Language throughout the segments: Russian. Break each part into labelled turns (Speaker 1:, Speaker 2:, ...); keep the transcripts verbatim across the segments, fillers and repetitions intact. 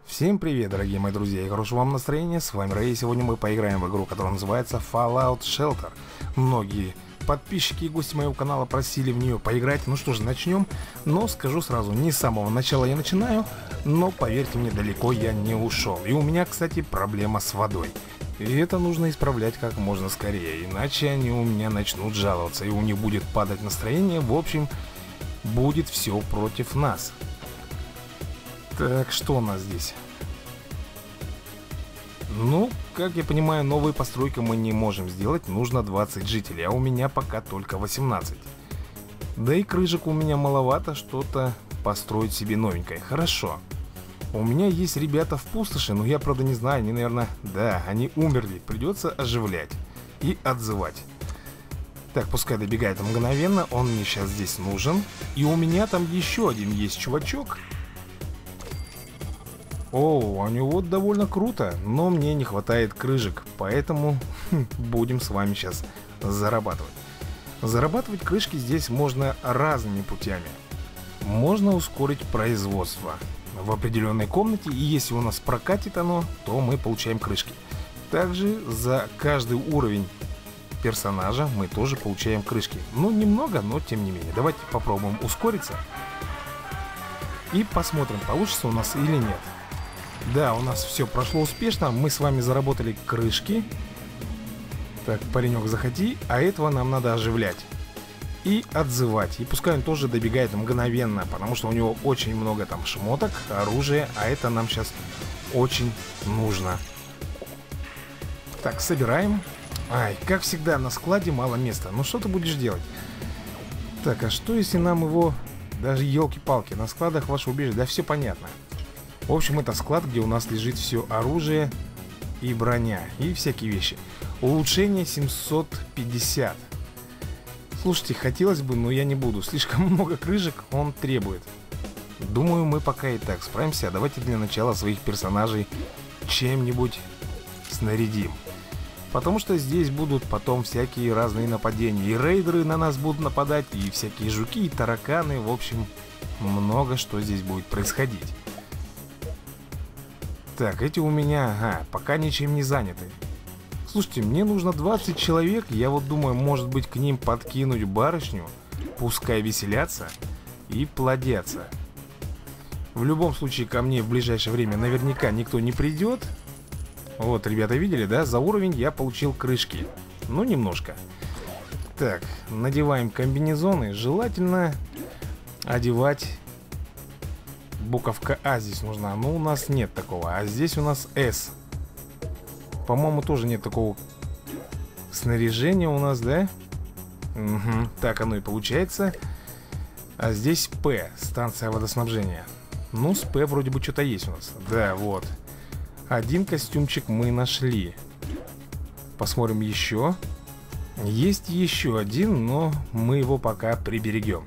Speaker 1: Всем привет, дорогие мои друзья, и хорошего вам настроения. С вами Рэй, и сегодня мы поиграем в игру, которая называется Fallout Shelter. Многие подписчики и гости моего канала просили в нее поиграть. Ну что же, начнем. Но скажу сразу, не с самого начала я начинаю, но поверьте мне, далеко я не ушел. И у меня, кстати, проблема с водой. И это нужно исправлять как можно скорее, иначе они у меня начнут жаловаться, и у них будет падать настроение. В общем, будет все против нас. Так, что у нас здесь? Ну, как я понимаю, новые постройки мы не можем сделать. Нужно двадцать жителей, а у меня пока только восемнадцать. Да и крышек у меня маловато, что-то построить себе новенькое. Хорошо. У меня есть ребята в пустоши, но я, правда, не знаю. Они, наверное, да, они умерли. Придется оживлять и отзывать. Так, пускай добегает мгновенно. Он мне сейчас здесь нужен. И у меня там еще один есть чувачок. О, у него довольно круто, но мне не хватает крышек, поэтому хм, будем с вами сейчас зарабатывать. Зарабатывать крышки здесь можно разными путями. Можно ускорить производство в определенной комнате, и если у нас прокатит оно, то мы получаем крышки. Также за каждый уровень персонажа мы тоже получаем крышки. Ну, немного, но тем не менее. Давайте попробуем ускориться и посмотрим, получится у нас или нет. Да, у нас все прошло успешно. Мы с вами заработали крышки. Так, паренек, заходи. А этого нам надо оживлять и отзывать. И пускай он тоже добегает мгновенно, потому что у него очень много там шмоток, оружия. А это нам сейчас очень нужно. Так, собираем. Ай, как всегда, на складе мало места. Ну что ты будешь делать? Так, а что если нам его... Даже елки-палки, на складах ваше убежище. Да все понятно. В общем, это склад, где у нас лежит все оружие и броня, и всякие вещи. Улучшение семьсот пятьдесят. Слушайте, хотелось бы, но я не буду. Слишком много крышек он требует. Думаю, мы пока и так справимся. Давайте для начала своих персонажей чем-нибудь снарядим. Потому что здесь будут потом всякие разные нападения. И рейдеры на нас будут нападать, и всякие жуки, и тараканы. В общем, много что здесь будет происходить. Так, эти у меня, ага, пока ничем не заняты. Слушайте, мне нужно двадцать человек. Я вот думаю, может быть, к ним подкинуть барышню. Пускай веселятся и плодятся. В любом случае, ко мне в ближайшее время наверняка никто не придет. Вот, ребята, видели, да? За уровень я получил крышки. Ну, немножко. Так, надеваем комбинезоны. Желательно одевать... Буковка А здесь нужна, но у нас нет такого. А здесь у нас С. По-моему, тоже нет такого снаряжения у нас, да? Угу. Так оно и получается. А здесь П, станция водоснабжения. Ну, с П вроде бы что-то есть у нас. Да, вот. Один костюмчик мы нашли. Посмотрим еще. Есть еще один, но мы его пока приберегем.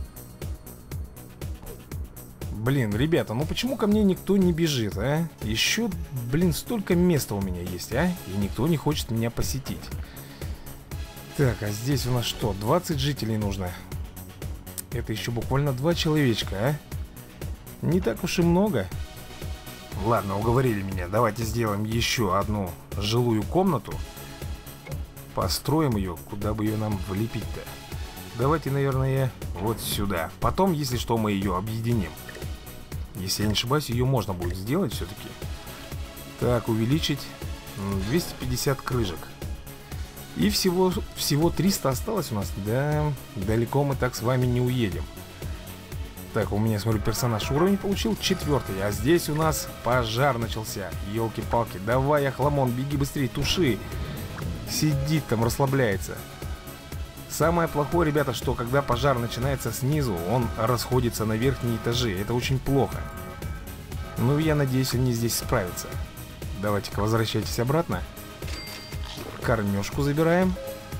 Speaker 1: Блин, ребята, ну почему ко мне никто не бежит, а? Еще, блин, столько места у меня есть, а? И никто не хочет меня посетить. Так, а здесь у нас что? двадцать жителей нужно. Это еще буквально два человечка, а? Не так уж и много. Ладно, уговорили меня. Давайте сделаем еще одну жилую комнату. Построим ее. Куда бы ее нам влепить-то? Давайте, наверное, вот сюда. Потом, если что, мы ее объединим. Если я не ошибаюсь, ее можно будет сделать все-таки. Так, увеличить двести пятьдесят крышек. И всего, всего триста осталось у нас. Да, далеко мы так с вами не уедем. Так, у меня, смотрю, персонаж уровень получил четвертый. А здесь у нас пожар начался. Елки-палки, давай, Охламон, беги быстрее, туши. Сидит там, расслабляется. Самое плохое, ребята, что когда пожар начинается снизу, он расходится на верхние этажи. Это очень плохо. Ну, я надеюсь, они здесь справятся. Давайте-ка возвращайтесь обратно. Кормежку забираем.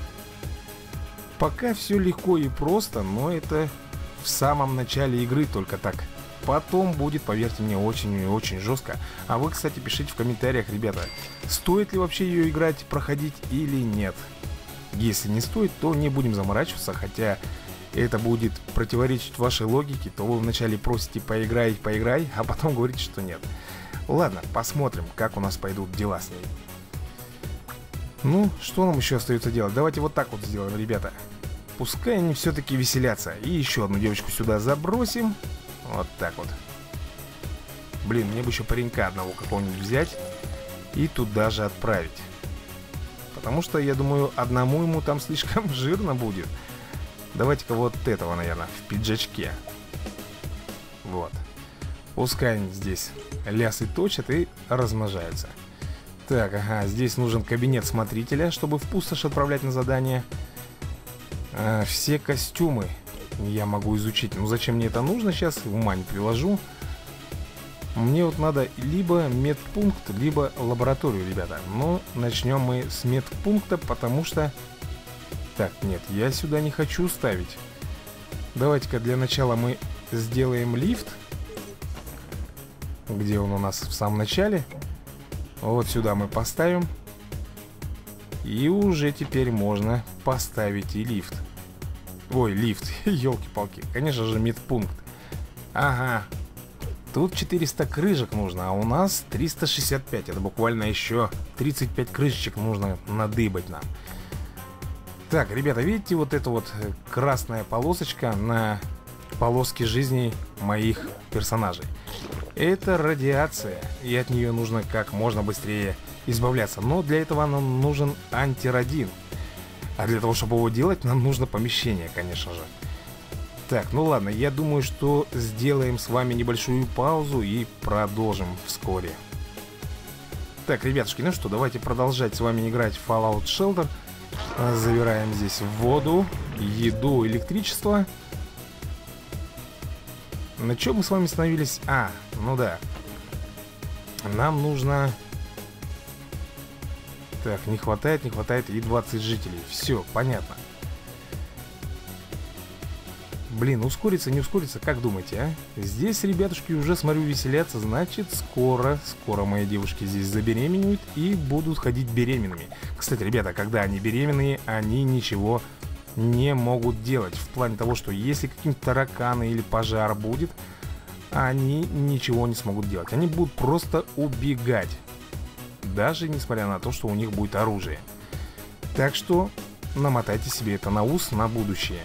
Speaker 1: Пока все легко и просто, но это в самом начале игры только так. Потом будет, поверьте мне, очень и очень жестко. А вы, кстати, пишите в комментариях, ребята, стоит ли вообще ее играть, проходить или нет. Если не стоит, то не будем заморачиваться, хотя это будет противоречить вашей логике, то вы вначале просите поиграй, поиграй, а потом говорите, что нет. Ладно, посмотрим, как у нас пойдут дела с ней. Ну, что нам еще остается делать? Давайте вот так вот сделаем, ребята. Пускай они все-таки веселятся. И еще одну девочку сюда забросим. Вот так вот. Блин, мне бы еще паренька одного какого-нибудь взять и туда же отправить. Потому что, я думаю, одному ему там слишком жирно будет. Давайте-ка вот этого, наверное, в пиджачке. Вот. Пускай они здесь лясы точат и размножаются. Так, ага, здесь нужен кабинет смотрителя, чтобы в пустошь отправлять на задание. а, Все костюмы я могу изучить. Ну зачем мне это нужно сейчас, ума не приложу. Мне вот надо либо медпункт, либо лабораторию, ребята. Но начнем мы с медпункта, потому что... Так, нет, я сюда не хочу ставить. Давайте-ка для начала мы сделаем лифт. Где он у нас в самом начале? Вот сюда мы поставим. И уже теперь можно поставить и лифт. Ой, лифт, елки-палки. Конечно же, медпункт. Ага. Тут четыреста крышек нужно, а у нас триста шестьдесят пять. Это буквально еще тридцать пять крышечек нужно надыбать нам. Так, ребята, видите вот эта вот красная полосочка на полоске жизни моих персонажей? Это радиация, и от нее нужно как можно быстрее избавляться. Но для этого нам нужен антирадин. А для того, чтобы его делать, нам нужно помещение, конечно же. Так, ну ладно, я думаю, что сделаем с вами небольшую паузу и продолжим вскоре. Так, ребятушки, ну что, давайте продолжать с вами играть в Fallout Shelter. Забираем здесь воду, еду, электричество. На чем мы с вами остановились? А, ну да. Нам нужно... Так, не хватает, не хватает и двадцать жителей. Все, понятно. Блин, ускориться, не ускориться, как думаете, а? Здесь, ребятушки, уже, смотрю, веселятся. Значит, скоро, скоро мои девушки здесь забеременеют и будут ходить беременными. Кстати, ребята, когда они беременные, они ничего не могут делать. В плане того, что если какие-нибудь тараканы или пожар будет, они ничего не смогут делать. Они будут просто убегать. Даже несмотря на то, что у них будет оружие. Так что намотайте себе это на ус на будущее.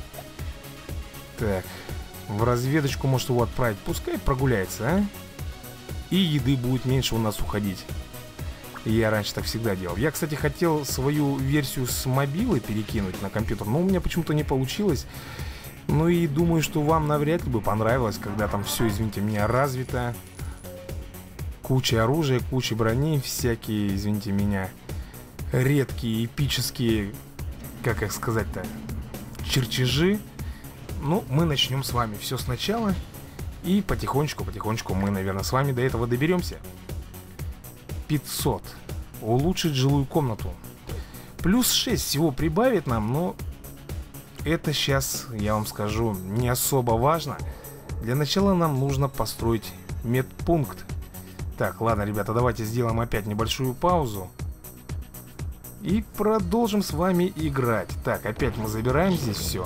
Speaker 1: Так, в разведочку может его отправить. Пускай прогуляется, а? И еды будет меньше у нас уходить. Я раньше так всегда делал. Я, кстати, хотел свою версию с мобилы перекинуть на компьютер, но у меня почему-то не получилось. Ну и думаю, что вам навряд ли бы понравилось, когда там все, извините меня, развито. Куча оружия, куча брони, всякие, извините меня, редкие, эпические, как их сказать-то, чертежи. Ну, мы начнем с вами все сначала. И потихонечку, потихонечку мы, наверное, с вами до этого доберемся. пятьсот. Улучшить жилую комнату. Плюс шесть всего прибавит нам, но это сейчас, я вам скажу, не особо важно. Для начала нам нужно построить медпункт. Так, ладно, ребята, давайте сделаем опять небольшую паузу. И продолжим с вами играть. Так, опять мы забираем здесь все.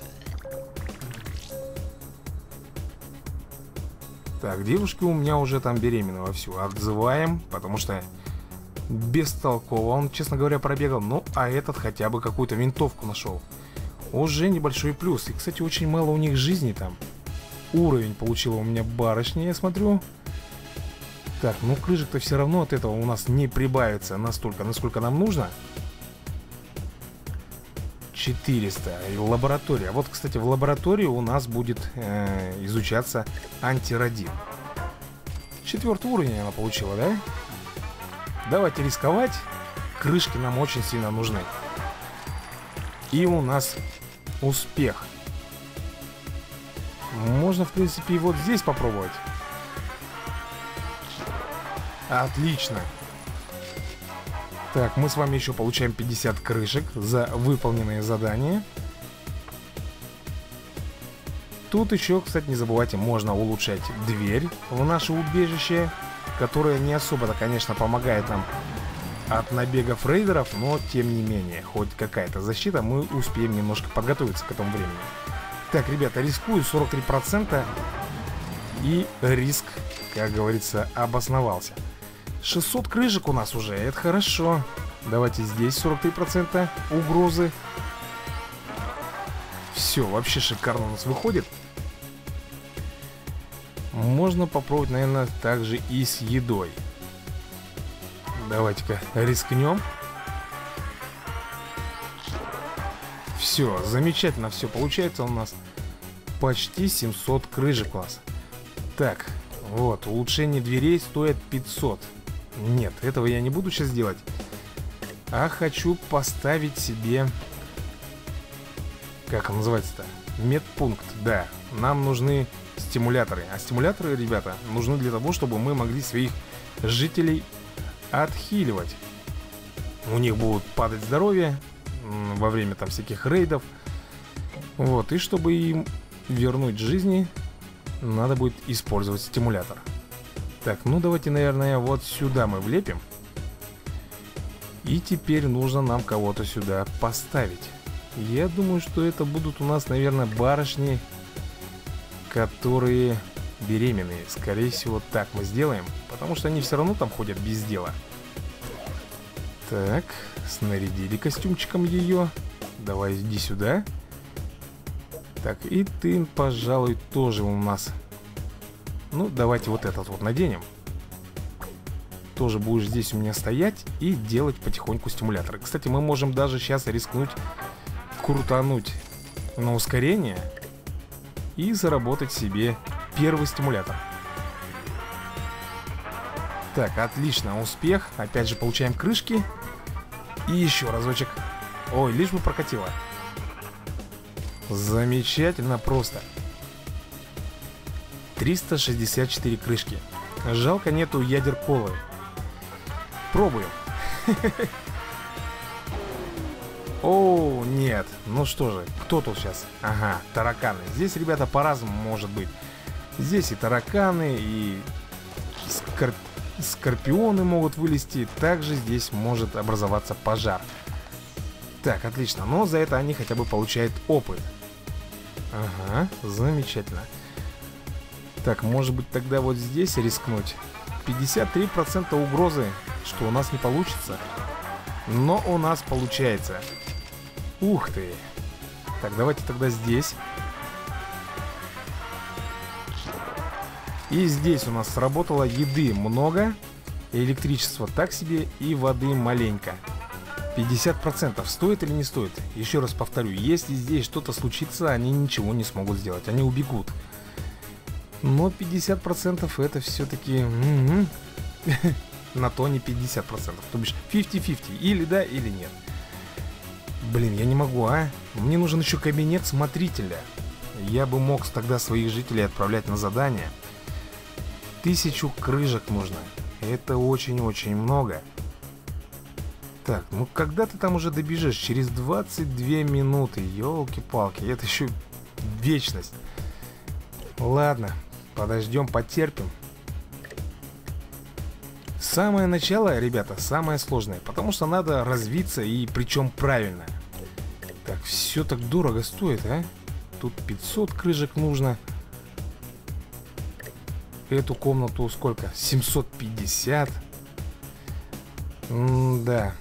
Speaker 1: Так, девушки у меня уже там беременны вовсю. Отзываем, потому что бестолково он, честно говоря, пробегал. Ну, а этот хотя бы какую-то винтовку нашел. Уже небольшой плюс. И, кстати, очень мало у них жизни там. Уровень получила у меня барышня, я смотрю. Так, ну крыжик-то все равно от этого у нас не прибавится настолько, насколько нам нужно. четыреста. И лаборатория. Вот, кстати, в лаборатории у нас будет э, изучаться антирадин. Четвертый уровень она получила, да? Давайте рисковать. Крышки нам очень сильно нужны. И у нас успех. Можно, в принципе, и вот здесь попробовать. Отлично. Так, мы с вами еще получаем пятьдесят крышек за выполненные задания. Тут еще, кстати, не забывайте, можно улучшать дверь в наше убежище, которая не особо-то, конечно, помогает нам от набегов рейдеров, но тем не менее, хоть какая-то защита, мы успеем немножко подготовиться к этому времени. Так, ребята, рискую сорок три процента. И риск как говорится, обосновался. шестьсот крышек у нас уже, это хорошо. Давайте здесь сорок три процента угрозы. Все, вообще шикарно у нас выходит. Можно попробовать, наверное, также и с едой. Давайте-ка рискнем. Все, замечательно все получается у нас. Почти семьсот крышек у нас. Так, вот, улучшение дверей стоит пятьсот. Нет, этого я не буду сейчас делать. А хочу поставить себе... Как он называется-то? Медпункт, да. Нам нужны стимуляторы. А стимуляторы, ребята, нужны для того, чтобы мы могли своих жителей отхиливать. У них будут падать здоровье во время там всяких рейдов. Вот, и чтобы им вернуть жизни, надо будет использовать стимулятор. Так, ну давайте, наверное, вот сюда мы влепим. И теперь нужно нам кого-то сюда поставить. Я думаю, что это будут у нас, наверное, барышни, которые беременные. Скорее всего, так мы сделаем, потому что они все равно там ходят без дела. Так, снарядили костюмчиком ее. Давай, иди сюда. Так, и ты, пожалуй, тоже у нас. Ну, давайте вот этот вот наденем. Тоже будешь здесь у меня стоять и делать потихоньку стимуляторы. Кстати, мы можем даже сейчас рискнуть крутануть на ускорение и заработать себе первый стимулятор. Так, отлично, успех. Опять же получаем крышки. И еще разочек. Ой, лишь бы прокатило. Замечательно просто. триста шестьдесят четыре крышки. Жалко, нету ядер колы. Пробуем. О, нет. Ну что же, кто тут сейчас? Ага, тараканы. Здесь, ребята, по-разному может быть. Здесь и тараканы, и скорп... скорпионы могут вылезти. Также здесь может образоваться пожар. Так, отлично. Но за это они хотя бы получают опыт. Ага, замечательно. Так, может быть тогда вот здесь рискнуть. пятьдесят три процента угрозы, что у нас не получится. Но у нас получается. Ух ты. Так, давайте тогда здесь. И здесь у нас сработало еды много, электричества так себе и воды маленько. пятьдесят процентов стоит или не стоит? Еще раз повторю, если здесь что-то случится, они ничего не смогут сделать, они убегут. Но пятьдесят процентов это все-таки на то не пятьдесят процентов. То бишь пятьдесят на пятьдесят, или да, или нет. Блин, я не могу, а? Мне нужен еще кабинет смотрителя. Я бы мог тогда своих жителей отправлять на задание. Тысячу крышек нужно. Это очень-очень много. Так, ну когда ты там уже добежишь? Через двадцать две минуты. Ёлки-палки, это еще вечность. Ладно, подождем, потерпим. Самое начало, ребята, самое сложное. Потому что надо развиться, и причем правильно. Так, все так дорого стоит, а? Тут пятьсот крышек нужно. Эту комнату сколько? семьсот пятьдесят. М-да.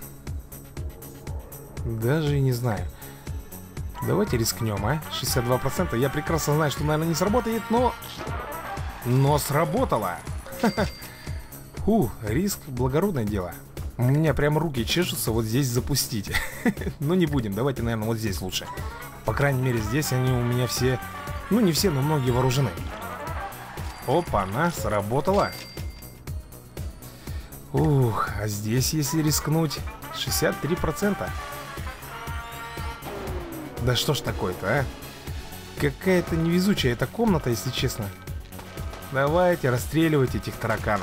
Speaker 1: Даже и не знаю. Давайте рискнем, а? шестьдесят два процента. Я прекрасно знаю, что, наверное, не сработает, но... Но сработало! Фу, риск — благородное дело. У меня прям руки чешутся вот здесь запустить. Но не будем, давайте, наверное, вот здесь лучше. По крайней мере, здесь они у меня все... Ну, не все, но многие вооружены. Опа, она сработала. Ух, а здесь, если рискнуть, шестьдесят три процента. Да что ж такое-то, а? Какая-то невезучая эта комната, если честно. Давайте расстреливать этих тараканов.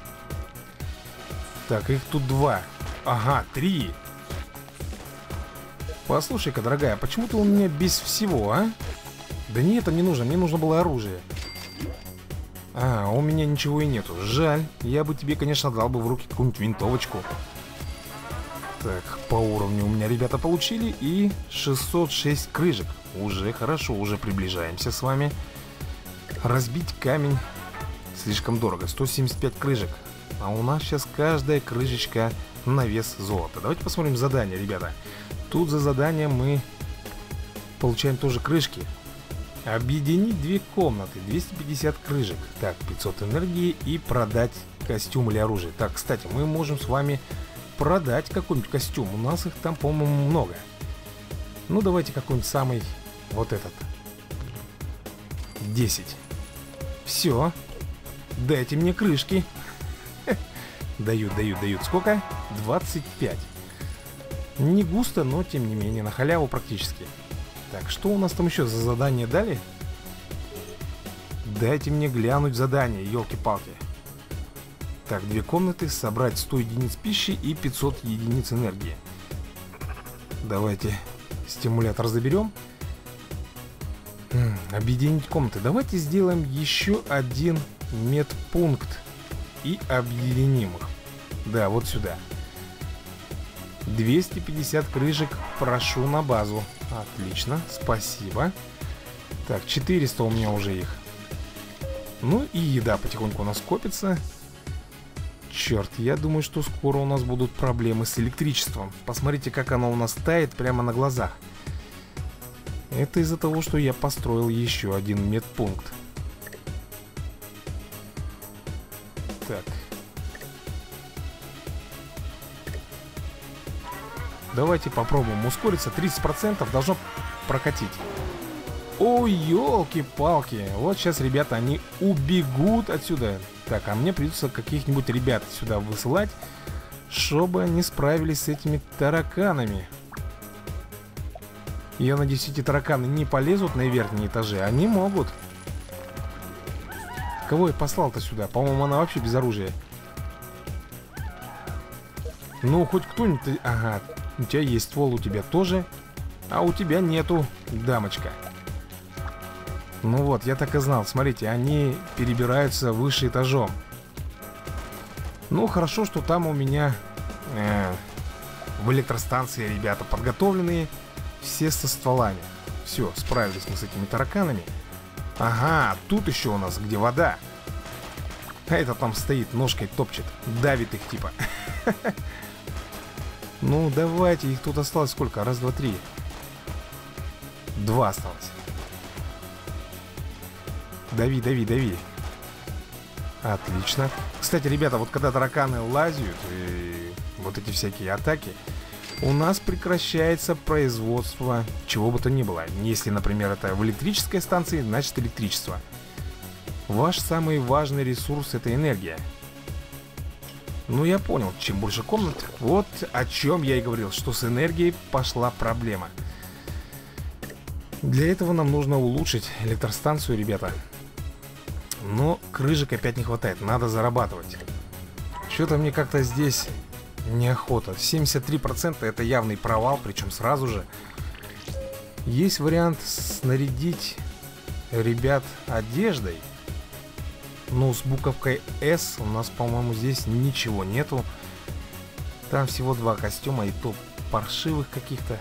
Speaker 1: Так, их тут два. Ага, три. Послушай-ка, дорогая, почему ты у меня без всего, а? Да не, это не нужно, мне нужно было оружие. А, у меня ничего и нету. Жаль, я бы тебе, конечно, дал бы в руки какую-нибудь винтовочку. Так, по уровню у меня ребята получили. И шестьсот шесть крышек. Уже хорошо, уже приближаемся с вами. Разбить камень. Слишком дорого. сто семьдесят пять крышек. А у нас сейчас каждая крышечка на вес золота. Давайте посмотрим задание, ребята. Тут за задание мы получаем тоже крышки. Объединить две комнаты. двести пятьдесят крышек. Так, пятьсот энергии и продать костюм или оружие. Так, кстати, мы можем с вами продать какой-нибудь костюм. У нас их там, по-моему, много. Ну, давайте какой-нибудь самый... Вот этот. десять. Все. Дайте мне крышки. Дают, дают, дают. Сколько? двадцать пять. Не густо, но тем не менее на халяву практически. Так, что у нас там еще за задание дали? Дайте мне глянуть задание, елки-палки. Так, две комнаты, собрать сто единиц пищи и пятьсот единиц энергии. Давайте стимулятор заберем. М-м, объединить комнаты. Давайте сделаем еще один медпункт и объединим их. Да, вот сюда. двести пятьдесят крышек прошу на базу. Отлично, спасибо. Так, четыреста у меня уже их. Ну и еда потихоньку у нас копится. Черт, я думаю, что скоро у нас будут проблемы с электричеством. Посмотрите, как оно у нас тает прямо на глазах. Это из-за того, что я построил еще один медпункт. Так. Давайте попробуем ускориться. тридцать процентов должно прокатить. Ой, елки-палки. Вот сейчас, ребята, они убегут отсюда. Так, а мне придется каких-нибудь ребят сюда высылать, чтобы они справились с этими тараканами. Я надеюсь, эти тараканы не полезут на верхние этажи. Они могут. Кого я послал-то сюда? По-моему, она вообще без оружия. Ну, хоть кто-нибудь... Ага, у тебя есть ствол, у тебя тоже. А у тебя нету, дамочка. Ну вот, я так и знал. Смотрите, они перебираются выше этажом. Ну, хорошо, что там у меня э, в электростанции, ребята, подготовленные все со стволами. Все, справились мы с этими тараканами. Ага, тут еще у нас где вода. А это там стоит, ножкой топчет. Давит их типа. Ну, давайте, их тут осталось сколько? Раз, два, три. Два осталось. Дави, дави, дави. Отлично. Кстати, ребята, вот когда тараканы лазят и вот эти всякие атаки, у нас прекращается производство чего бы то ни было. Если, например, это в электрической станции, значит электричество. Ваш самый важный ресурс — это энергия. Ну, я понял, чем больше комнат. Вот о чем я и говорил, что с энергией пошла проблема. Для этого нам нужно улучшить электростанцию, ребята. Но крышек опять не хватает, надо зарабатывать. Что-то мне как-то здесь неохота. семьдесят три процента это явный провал, причем сразу же. Есть вариант снарядить ребят одеждой. Но с буковкой S у нас, по-моему, здесь ничего нету. Там всего два костюма, и то паршивых каких-то.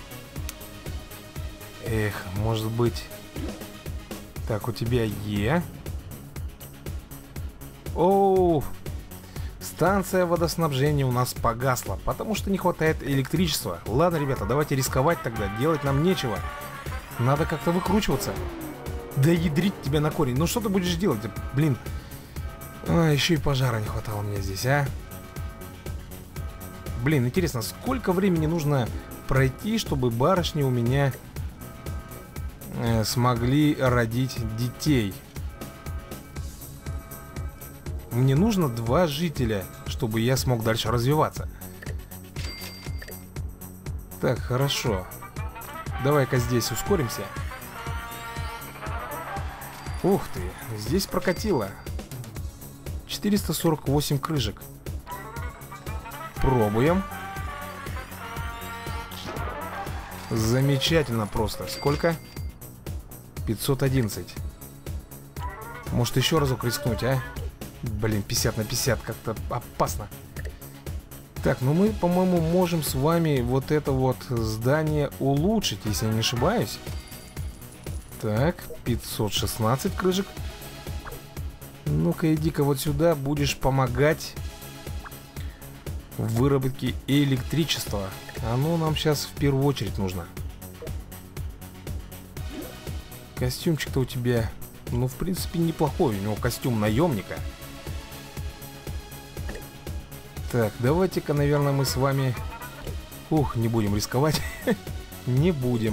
Speaker 1: Эх, может быть... Так, у тебя Е. Оу! Станция водоснабжения у нас погасла, потому что не хватает электричества. Ладно, ребята, давайте рисковать тогда, делать нам нечего. Надо как-то выкручиваться. Да ядрить тебя на корень. Ну что ты будешь делать? Блин. А, еще и пожара не хватало мне здесь, а. Блин, интересно, сколько времени нужно пройти, чтобы барышни у меня э, смогли родить детей? Мне нужно два жителя, чтобы я смог дальше развиваться. Так, хорошо. Давай-ка здесь ускоримся. Ух ты, здесь прокатило. четыреста сорок восемь крышек. Пробуем. Замечательно просто. Сколько? пятьсот одиннадцать. Может еще разок рискнуть, а? Блин, пятьдесят на пятьдесят, как-то опасно. Так, ну мы, по-моему, можем с вами вот это вот здание улучшить, если я не ошибаюсь. Так, пятьсот шестнадцать крышек. Ну-ка, иди-ка вот сюда, будешь помогать в выработке электричества. Оно нам сейчас в первую очередь нужно. Костюмчик-то у тебя, ну, в принципе, неплохой. У него костюм наемника. Так, давайте-ка, наверное, мы с вами... Ух, не будем рисковать. Не будем.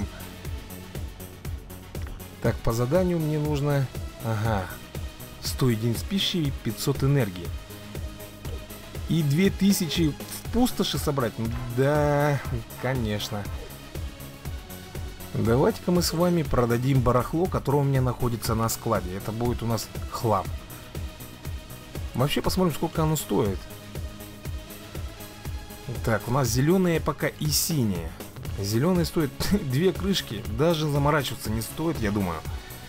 Speaker 1: Так, по заданию мне нужно... Ага. сто единиц пищи и пятьсот энергии. И две тысячи в пустоши собрать? Да, конечно. Давайте-ка мы с вами продадим барахло, которое у меня находится на складе. Это будет у нас хлам. Вообще посмотрим, сколько оно стоит. Так, у нас зеленые пока и синие. Зеленые стоят две крышки. Даже заморачиваться не стоит, я думаю.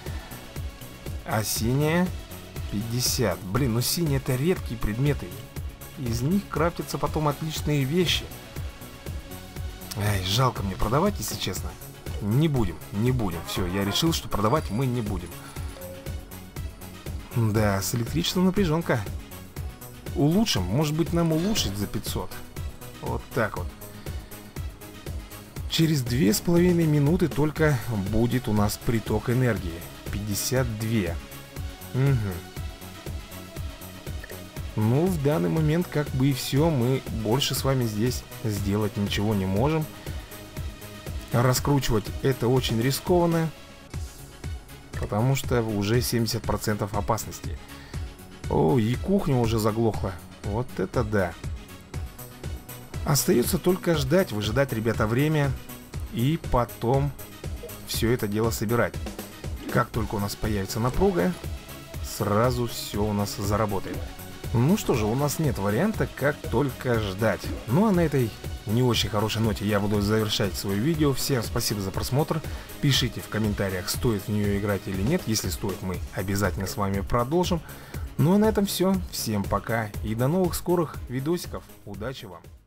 Speaker 1: А синяя пятьдесят. Блин, ну синие это редкие предметы. Из них крафтятся потом отличные вещи. Ай, жалко мне продавать, если честно. Не будем, не будем. Все, я решил, что продавать мы не будем. Да, с электричеством напряженка. Улучшим, может быть, нам улучшить за пятьсот. Вот так вот. Через две с половиной минуты только будет у нас приток энергии. пятьдесят два. Угу. Ну, в данный момент как бы и все. Мы больше с вами здесь сделать ничего не можем. Раскручивать это очень рискованно, потому что уже семьдесят процентов опасности. О, и кухня уже заглохла. Вот это да. Остается только ждать, выжидать, ребята, время. И потом все это дело собирать. Как только у нас появится напруга, сразу все у нас заработает. Ну что же, у нас нет варианта, как только ждать. Ну а на этой не очень хорошей ноте я буду завершать свое видео. Всем спасибо за просмотр. Пишите в комментариях, стоит в нее играть или нет. Если стоит, мы обязательно с вами продолжим. Ну а на этом все. Всем пока и до новых скорых видосиков. Удачи вам!